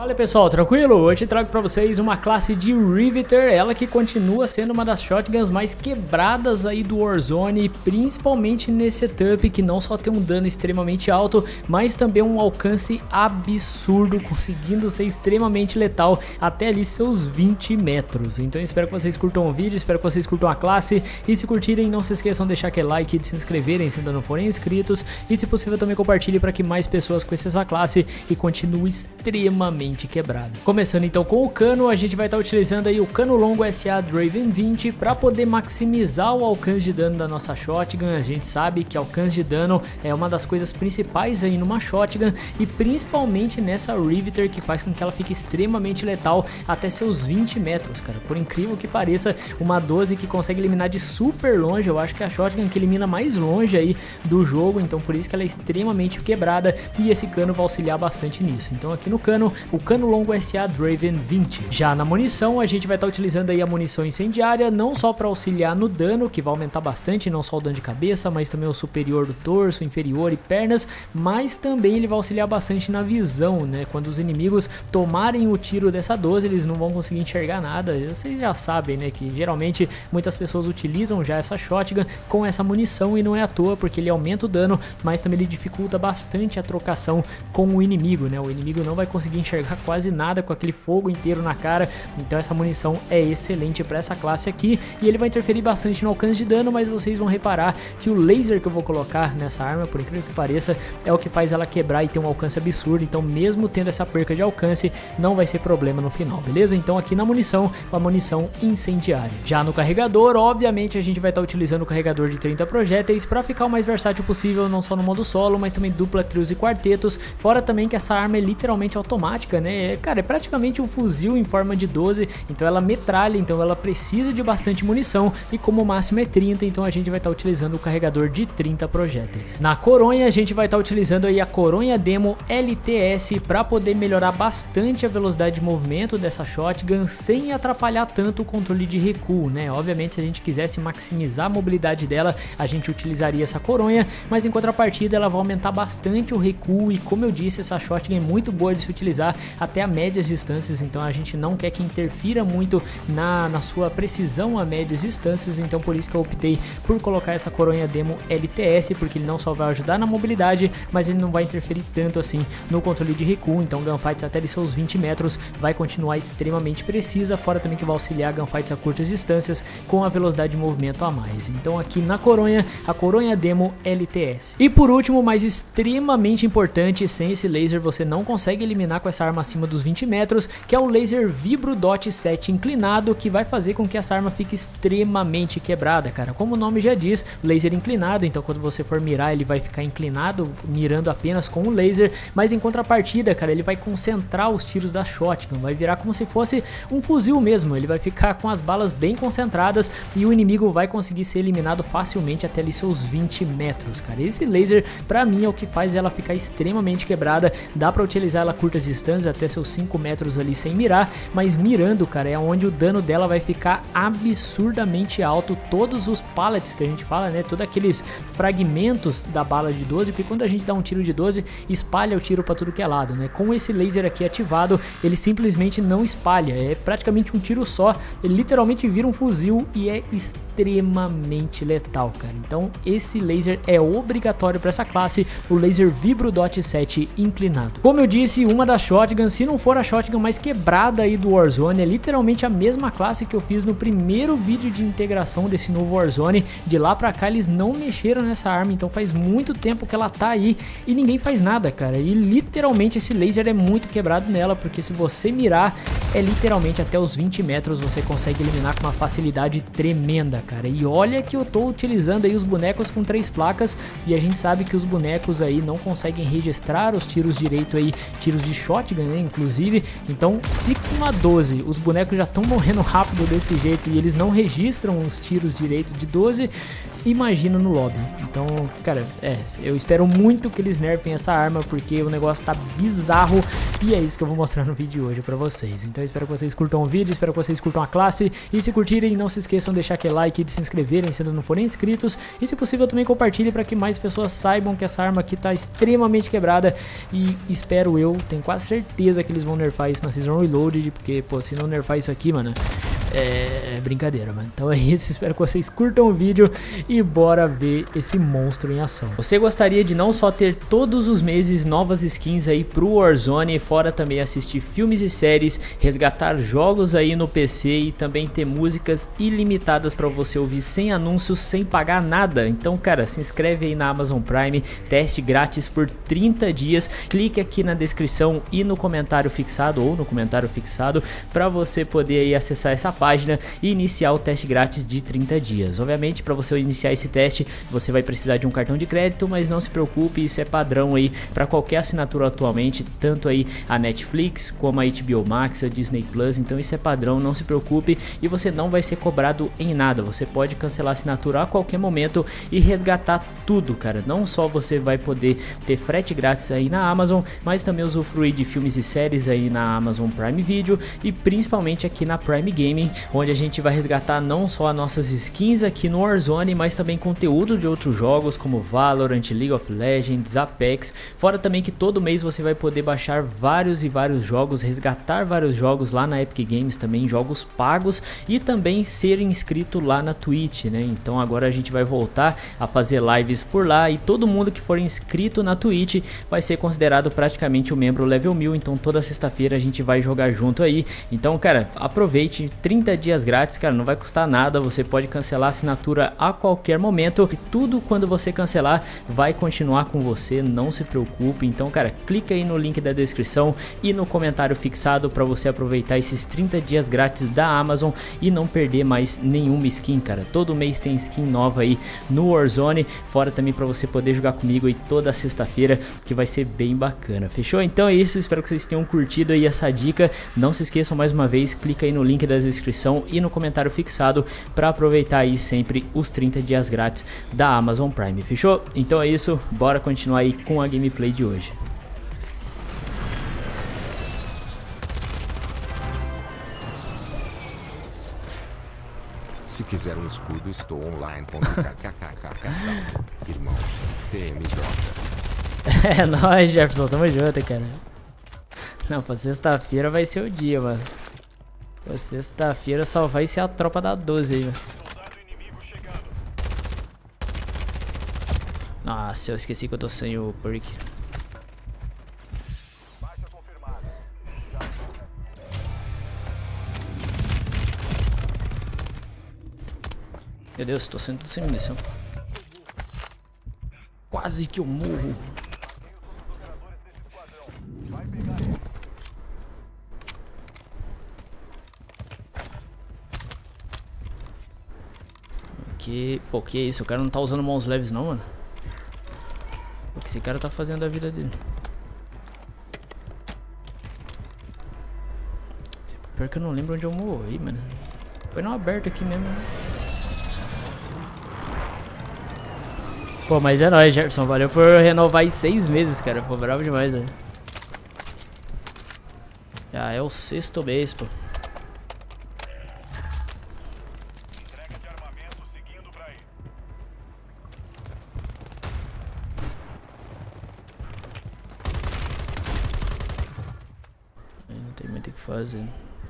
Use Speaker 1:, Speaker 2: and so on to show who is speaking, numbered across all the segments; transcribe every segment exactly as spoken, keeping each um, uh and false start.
Speaker 1: Fala pessoal, tranquilo? Hoje trago pra vocês uma classe de Riveter, ela que continua sendo uma das shotguns mais quebradas aí do Warzone, principalmente nesse setup que não só tem um dano extremamente alto, mas também um alcance absurdo, conseguindo ser extremamente letal até ali seus vinte metros. Então eu espero que vocês curtam o vídeo, espero que vocês curtam a classe, e se curtirem não se esqueçam de deixar aquele like e de se inscreverem se ainda não forem inscritos, e se possível também compartilhe para que mais pessoas conheçam essa classe e continue extremamente quebrado. Começando então com o cano, a gente vai estar utilizando aí o cano longo S A Draven vinte para poder maximizar o alcance de dano da nossa shotgun. A gente sabe que alcance de dano é uma das coisas principais aí numa shotgun, e principalmente nessa Riveter, que faz com que ela fique extremamente letal até seus vinte metros, cara. Por incrível que pareça, uma doze que consegue eliminar de super longe. Eu acho que é a shotgun que elimina mais longe aí do jogo, então por isso que ela é extremamente quebrada, e esse cano vai auxiliar bastante nisso. Então aqui no cano, o cano longo S A Draven vinte. Já na munição, a gente vai estar utilizando aí a munição incendiária, não só para auxiliar no dano, que vai aumentar bastante, não só o dano de cabeça, mas também o superior do torso, inferior e pernas, mas também ele vai auxiliar bastante na visão, né? Quando os inimigos tomarem o tiro dessa doze, eles não vão conseguir enxergar nada. Vocês já sabem, né, que geralmente muitas pessoas utilizam já essa shotgun com essa munição, e não é à toa, porque ele aumenta o dano, mas também ele dificulta bastante a trocação com o inimigo, né? O inimigo não vai conseguir enxergar quase nada com aquele fogo inteiro na cara. Então essa munição é excelente para essa classe aqui, e ele vai interferir bastante no alcance de dano, mas vocês vão reparar que o laser que eu vou colocar nessa arma, por incrível que pareça, é o que faz ela quebrar e ter um alcance absurdo. Então mesmo tendo essa perca de alcance, não vai ser problema no final, beleza? Então aqui na munição, a munição incendiária. Já no carregador, obviamente a gente vai estar utilizando o carregador de trinta projéteis para ficar o mais versátil possível, não só no modo solo, mas também dupla, trios e quartetos. Fora também que essa arma é literalmente automática, né? Cara, é praticamente um fuzil em forma de doze, então ela metralha, então ela precisa de bastante munição, e como o máximo é trinta, então a gente vai estar utilizando o carregador de trinta projéteis. Na coronha, a gente vai estar utilizando aí a coronha demo L T S para poder melhorar bastante a velocidade de movimento dessa shotgun sem atrapalhar tanto o controle de recuo, né? Obviamente, se a gente quisesse maximizar a mobilidade dela, a gente utilizaria essa coronha, mas em contrapartida ela vai aumentar bastante o recuo, e como eu disse, essa shotgun é muito boa de se utilizar até a médias distâncias, então a gente não quer que interfira muito na, na sua precisão a médias distâncias. Então por isso que eu optei por colocar essa coronha demo L T S, porque ele não só vai ajudar na mobilidade, mas ele não vai interferir tanto assim no controle de recuo. Então gunfights até de seus vinte metros vai continuar extremamente precisa, fora também que vai auxiliar gunfights a curtas distâncias com a velocidade de movimento a mais. Então aqui na coronha, a coronha demo L T S. E por último, mas extremamente importante, sem esse laser você não consegue eliminar com essa arma acima dos vinte metros, que é o laser Vibro Dot sete inclinado, que vai fazer com que essa arma fique extremamente quebrada, cara. Como o nome já diz, laser inclinado, então quando você for mirar ele vai ficar inclinado, mirando apenas com o laser, mas em contrapartida, cara, ele vai concentrar os tiros da shotgun, vai virar como se fosse um fuzil mesmo, ele vai ficar com as balas bem concentradas, e o inimigo vai conseguir ser eliminado facilmente até ali seus vinte metros, cara. Esse laser, pra mim, é o que faz ela ficar extremamente quebrada. Dá pra utilizar ela a curtas distâncias, até seus cinco metros ali sem mirar, mas mirando, cara, é onde o dano dela vai ficar absurdamente alto. Todos os pallets que a gente fala, né, todos aqueles fragmentos da bala de doze, porque quando a gente dá um tiro de doze, espalha o tiro para tudo que é lado, né? Com esse laser aqui ativado, ele simplesmente não espalha, é praticamente um tiro só, ele literalmente vira um fuzil e é extremamente letal, cara. Então esse laser é obrigatório para essa classe, o laser Vibro Dot sete inclinado. Como eu disse, uma das shotguns, se não for a shotgun mais quebrada aí do Warzone, é literalmente a mesma classe que eu fiz no primeiro vídeo de integração desse novo Warzone. De lá pra cá eles não mexeram nessa arma, então faz muito tempo que ela tá aí e ninguém faz nada, cara. E literalmente esse laser é muito quebrado nela, porque se você mirar, é literalmente até os vinte metros você consegue eliminar com uma facilidade tremenda, cara. E olha que eu tô utilizando aí os bonecos com três placas, e a gente sabe que os bonecos aí não conseguem registrar os tiros direito aí, tiros de shotgun, né, inclusive. Então se com uma doze os bonecos já estão morrendo rápido desse jeito e eles não registram os tiros direito de doze, imagina no lobby. Então, cara, é, eu espero muito que eles nerfem essa arma, porque o negócio tá bizarro e é isso que eu vou mostrar no vídeo de hoje pra vocês. Então eu espero que vocês curtam o vídeo, espero que vocês curtam a classe e se curtirem, não se esqueçam de deixar aquele like, de se inscreverem se ainda não forem inscritos e se possível também compartilhe para que mais pessoas saibam que essa arma aqui tá extremamente quebrada e espero eu, tenho quase certeza que eles vão nerfar isso na Season Reloaded, porque pô, se não nerfar isso aqui, mano, é brincadeira, mano. Então é isso, espero que vocês curtam o vídeo e bora ver esse monstro em ação. Você gostaria de não só ter todos os meses novas skins aí pro Warzone, fora também assistir filmes e séries, resgatar jogos aí no P C e também ter músicas ilimitadas para você ouvir sem anúncios, sem pagar nada? Então, cara, se inscreve aí na Amazon Prime, teste grátis por trinta dias, clique aqui na descrição e no comentário fixado ou no comentário fixado para você poder aí acessar essa página e iniciar o teste grátis de trinta dias. Obviamente, para você iniciar esse teste, você vai precisar de um cartão de crédito, mas não se preocupe, isso é padrão aí para qualquer assinatura atualmente, tanto aí a Netflix como a H B O Max, a Disney Plus, então isso é padrão, não se preocupe e você não vai ser cobrado em nada. Você pode cancelar a assinatura a qualquer momento e resgatar tudo, cara. Não só você vai poder ter frete grátis aí na Amazon, mas também usufruir de filmes e séries aí na Amazon Prime Video e principalmente aqui na Prime Gaming, onde a gente vai resgatar não só as nossas skins aqui no Warzone, mas também conteúdo de outros jogos como Valorant, League of Legends, Apex, fora também que todo mês você vai poder baixar vários e vários jogos, resgatar vários jogos lá na Epic Games também, jogos pagos e também ser inscrito lá na Twitch, né? Então agora a gente vai voltar a fazer lives por lá e todo mundo que for inscrito na Twitch vai ser considerado praticamente um membro level mil, então toda sexta-feira a gente vai jogar junto aí. Então, cara, aproveite, trinta dias grátis, cara, não vai custar nada, você pode cancelar a assinatura a qualquer momento e tudo quando você cancelar vai continuar com você, não se preocupe. Então, cara, clica aí no link da descrição e no comentário fixado para você aproveitar esses trinta dias grátis da Amazon e não perder mais nenhuma skin, cara. Todo mês tem skin nova aí no Warzone, fora também para você poder jogar comigo aí toda sexta-feira, que vai ser bem bacana. Fechou? Então é isso, espero que vocês tenham curtido aí essa dica. Não se esqueçam mais uma vez, clica aí no link da descrição e no comentário fixado para aproveitar aí sempre os trinta dias grátis da Amazon Prime. Fechou? Então é isso, bora continuar aí com a gameplay de hoje.
Speaker 2: Se quiser um escudo, estou online. Irmão, T M J.
Speaker 1: É nóis, Jefferson, tamo junto, cara. Não, pra sexta-feira vai ser o dia, mano. Pra sexta-feira só vai ser a tropa da doze aí, mano. Nossa, eu esqueci que eu tô sem o perk. Meu Deus, tô sendo tudo sem munição. Quase que eu morro. Que... Pô, que isso? O cara não tá usando mãos leves não, mano. O que esse cara tá fazendo da vida dele? Pior que eu não lembro onde eu morri, mano. Foi no aberto aqui mesmo, né? Pô, mas é nóis, Jefferson. Valeu por renovar em seis meses, cara. Pô, bravo demais, velho. Já é o sexto mês, pô. Não tem muito o que fazer.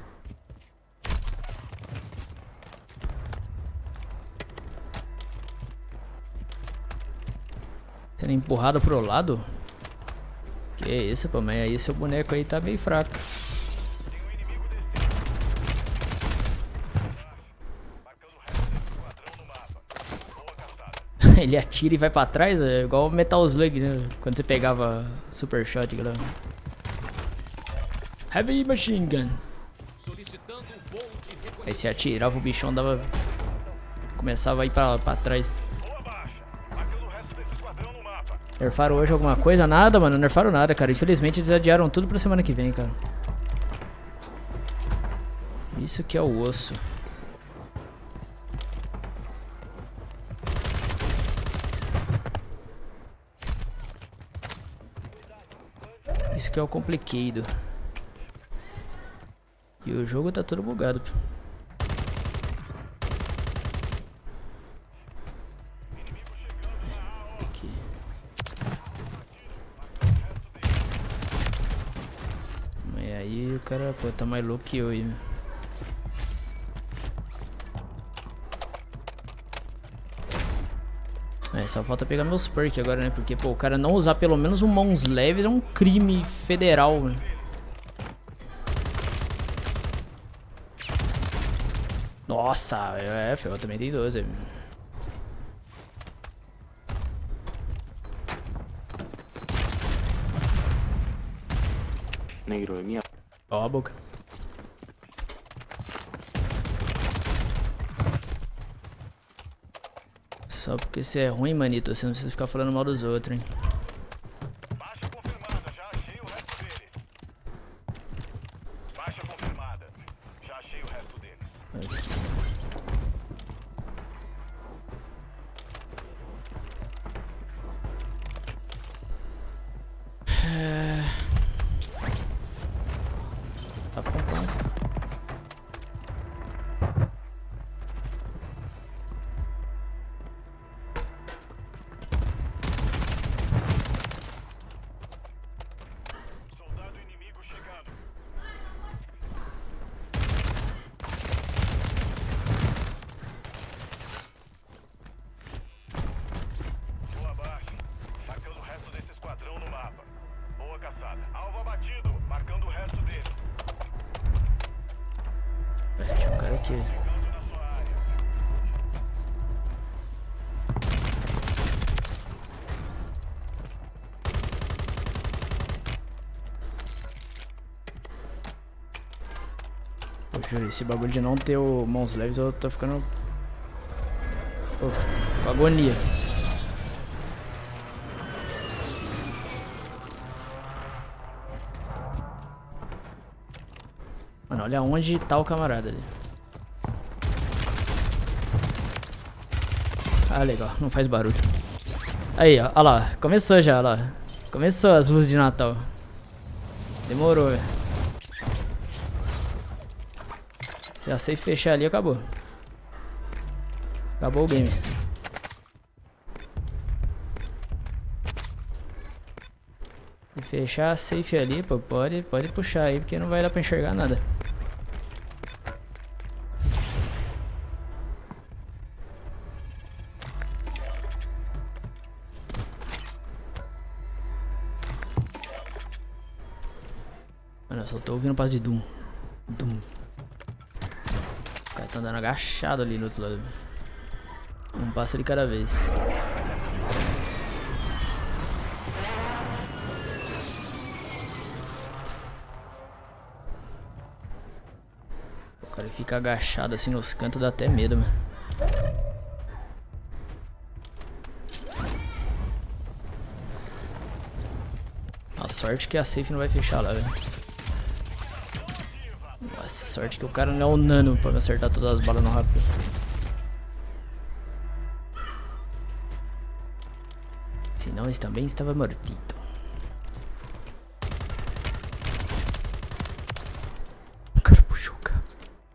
Speaker 1: Sendo empurrado pro lado? Que isso, pô, mas aí seu boneco aí tá bem fraco. Ele atira e vai pra trás, é igual o Metal Slug, né? Quando você pegava Super Shot, galera. Heavy Machine Gun. Aí você atirava, o bichão dava... Começava a ir pra, pra trás. Nerfaram hoje alguma coisa? Nada, mano. Não nerfaram nada, cara. Infelizmente eles adiaram tudo pra semana que vem, cara. Isso que é o osso. que é o complicado. E o jogo tá todo bugado. Aqui. Mas aí o cara, pô, tá mais louco que eu aí. É, só falta pegar meus perks agora, né? Porque, pô, o cara não usar pelo menos um mãos leves é um crime federal, né? Nossa, é, eu também tem doze.
Speaker 3: Negro, é minha.
Speaker 1: Ó a boca. Só porque você é ruim, manito, você não precisa ficar falando mal dos outros, hein?
Speaker 4: Baixa confirmada, já achei o resto deles. Baixa confirmada, já achei o resto deles.
Speaker 1: É... Tá comprando.
Speaker 4: Soldado inimigo chegando. Boa abaixo, marcando o resto desse esquadrão no mapa. Boa caçada. Alvo abatido, marcando o resto dele.
Speaker 1: É, tinha um cara aqui.
Speaker 4: Chegando na sua área.
Speaker 1: Pô, juro, esse bagulho de não ter o mãos leves, eu tô ficando... Pô, com agonia. Mano, olha onde tá o camarada ali. Ah, legal, não faz barulho. Aí, ó, olha lá, começou já, olha lá. Começou as luzes de Natal. Demorou, velho. Se a safe fechar ali, acabou. Acabou o game. Se fechar a safe ali, pô, pode, pode puxar aí, porque não vai dar pra enxergar nada. Mano, eu só tô ouvindo o passo de Doom. Doom. O cara tá andando agachado ali no outro lado. Um passo de cada vez. O cara fica agachado assim nos cantos, dá até medo, mano. A sorte que a safe não vai fechar lá, velho. Nossa, sorte que o cara não é o nano pra me acertar todas as balas no rápido. Senão esse também estava mortito. O cara puxou o cabo.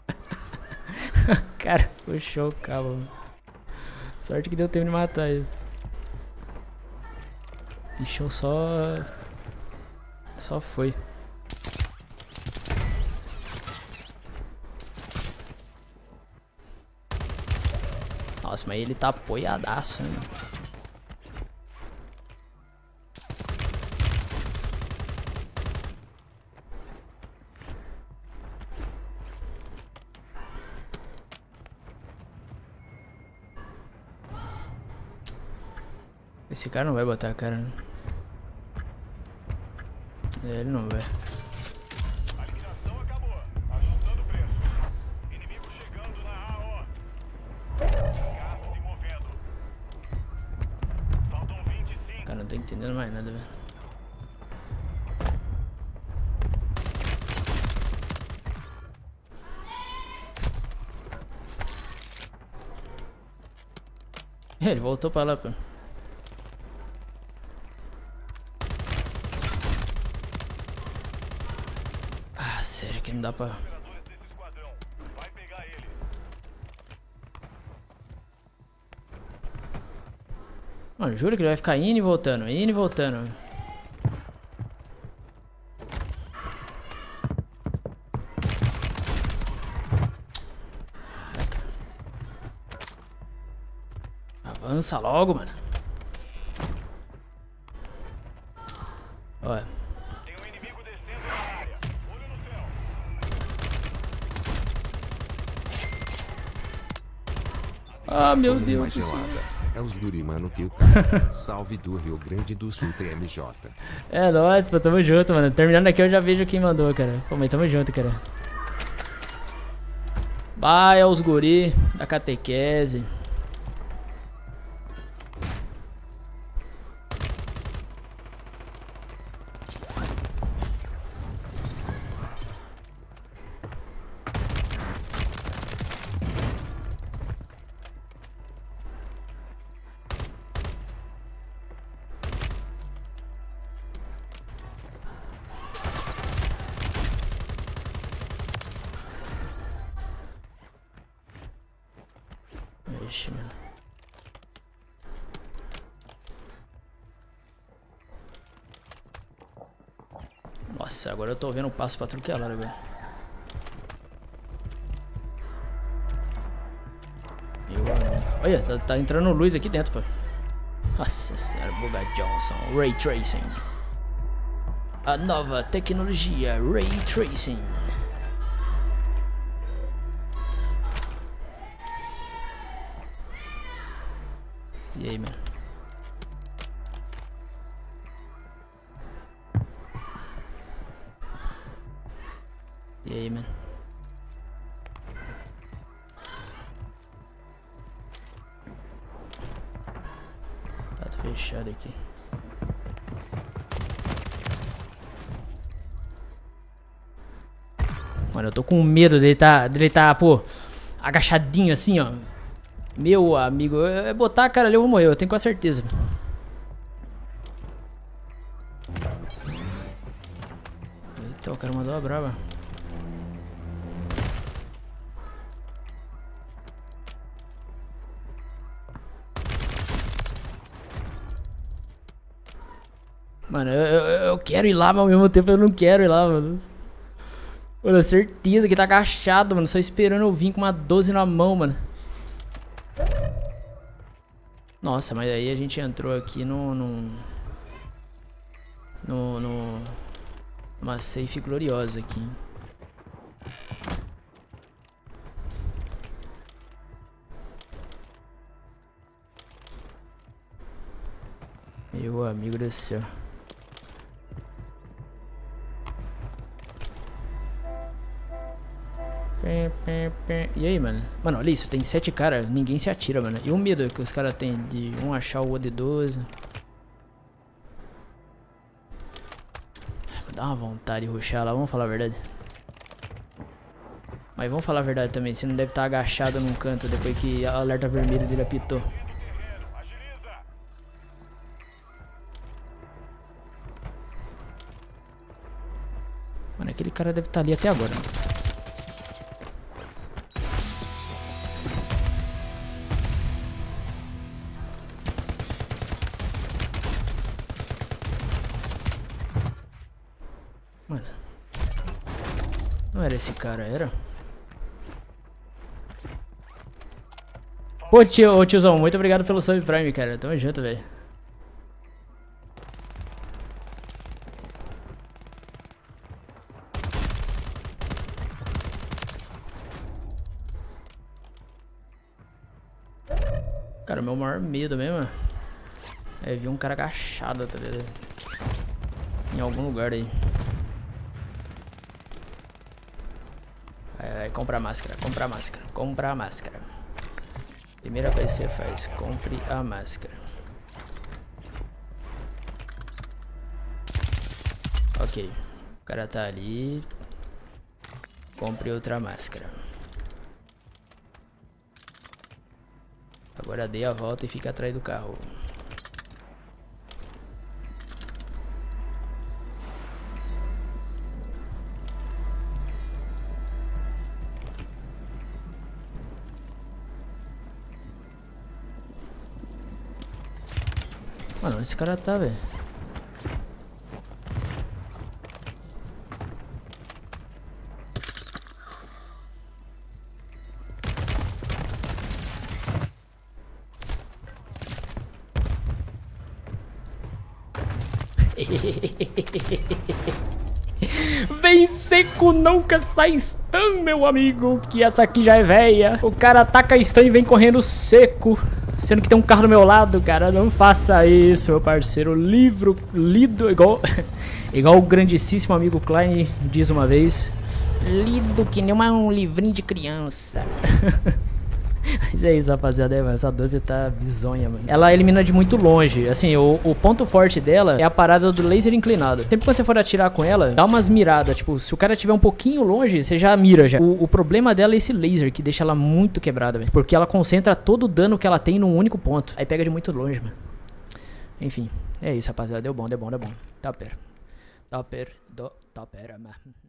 Speaker 1: O cara puxou o cabo, mano. Sorte que deu tempo de matar ele. Bichão só... Só foi. Nossa, mas ele tá apoiadaço, né? Esse cara não vai botar a cara, né? É, ele não vai.
Speaker 4: A eliminação acabou. Ajustando o preço. Inimigo chegando na A O. Gás se movendo. Faltam vinte e cinco.
Speaker 1: Cara, não tô entendendo mais nada, velho. Ele voltou pra lá, pô. sério que não dá pra...
Speaker 4: Operadores desse esquadrão. Vai pegar ele.
Speaker 1: Mano, juro que ele vai ficar indo e voltando, indo e voltando. Avança logo, mano. Olha.
Speaker 4: Tem um inimigo descendo na área. Olho no céu.
Speaker 1: Ah, meu
Speaker 2: Tome uma
Speaker 1: Deus do céu.
Speaker 2: gelada. É os guri, mano, que o cara. Salve do Rio Grande do Sul, T M J.
Speaker 1: É nóis, pô, tamo junto, mano. Terminando aqui eu já vejo quem mandou, cara. Pô, mas tamo junto, cara. Vai aos guri da catequese. Ixi, mano. Nossa, agora eu tô vendo um passo pra tudo que é lado, velho. Eu... Olha, tá, tá entrando luz aqui dentro, pô. Nossa senhora, Buga Johnson, Ray Tracing. A nova tecnologia Ray Tracing. E aí, mano? E aí, mano? Tá fechado aqui. Mano, eu tô com medo dele tá, dele tá, pô, agachadinho assim, ó. Meu amigo, eu botar a cara ali eu vou morrer, eu tenho quase certeza. Eita, o cara mandou a brava. Mano, eu, eu, eu quero ir lá, mas ao mesmo tempo eu não quero ir lá, mano. Mano, certeza que tá agachado, mano. Só esperando eu vir com uma doze na mão, mano. Nossa, mas aí a gente entrou aqui no... no... No... no uma safe gloriosa aqui. Meu amigo do céu. E aí, mano? Mano, olha isso, tem sete caras, ninguém se atira, mano. E o medo que os caras têm de um achar o O D doze. Dá uma vontade de rushar lá, vamos falar a verdade. Mas vamos falar a verdade também, você não deve estar agachado num canto depois que a alerta vermelha dele apitou. Mano, aquele cara deve estar ali até agora. Mano, não era esse cara, era? Pô, tio, ô, tiozão, muito obrigado pelo sub prime, cara. Tamo junto, velho. Cara, o meu maior medo mesmo é ver um cara agachado, tá ligado? Em algum lugar aí. Vai, vai, compra a máscara, compra a máscara, compra a máscara. Primeira coisa que você faz, compre a máscara. Ok, o cara tá ali. Compre outra máscara. Agora dê a volta e fica atrás do carro. Mano, esse cara tá, velho. Vem seco, nunca sai stun, meu amigo. Que essa aqui já é velha. O cara ataca stun e vem correndo seco. Sendo que tem um carro do meu lado, cara. Não faça isso, meu parceiro. Livro lido igual, igual o grandíssimo amigo Klein diz uma vez. Lido que nem uma, um livrinho de criança. Mas é isso, rapaziada. É, essa doze tá bizonha, mano. Ela elimina de muito longe. Assim, o, o ponto forte dela é a parada do laser inclinado. Sempre que você for atirar com ela, dá umas miradas. Tipo, se o cara estiver um pouquinho longe, você já mira já. O, o problema dela é esse laser, que deixa ela muito quebrada, velho. Porque ela concentra todo o dano que ela tem num único ponto. Aí pega de muito longe, mano. Enfim, é isso, rapaziada. Deu bom, deu bom, deu bom. Tá per. Tá per. Do, tá pera, mano.